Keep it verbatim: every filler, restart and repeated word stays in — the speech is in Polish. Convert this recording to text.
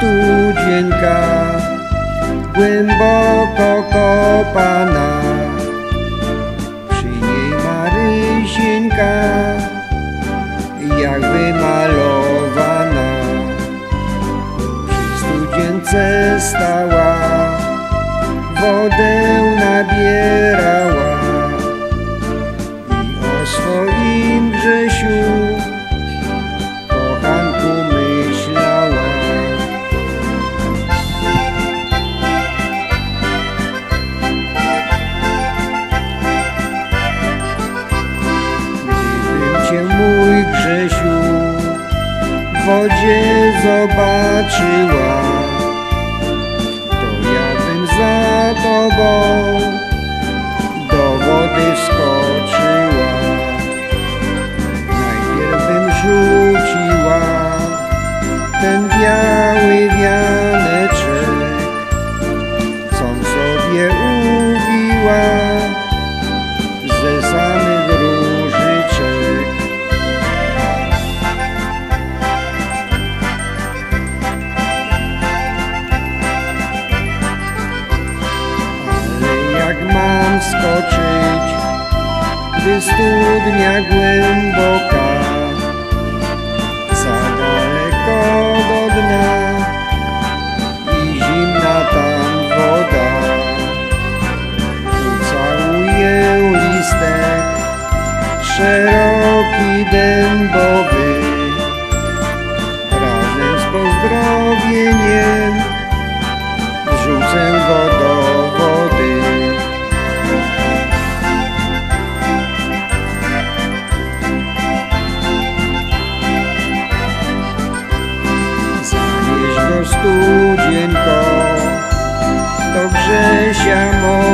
studzienka, głęboko kopana, przy niej Marysieńka, jak wymalowana, przy studzience stała, wodę nabierała i o swoim Grzesiu kochanku myślała. Gdybym cię, mój Grzesiu, w wodzie zobaczyła, to ja bym za tobą do wody wskoczyła. Najpierw bym rzuciła ten biały wianeczek, com sobie ubiła ze samych różyczek. Ale jak mam skoczyć, gdy studnia głęboka, za daleko do dna i zimna tam woda, ucałuję listek szeroki dębowy, razem z pozdrowieniem wrzucę go do wody. Studzienko do Grzesia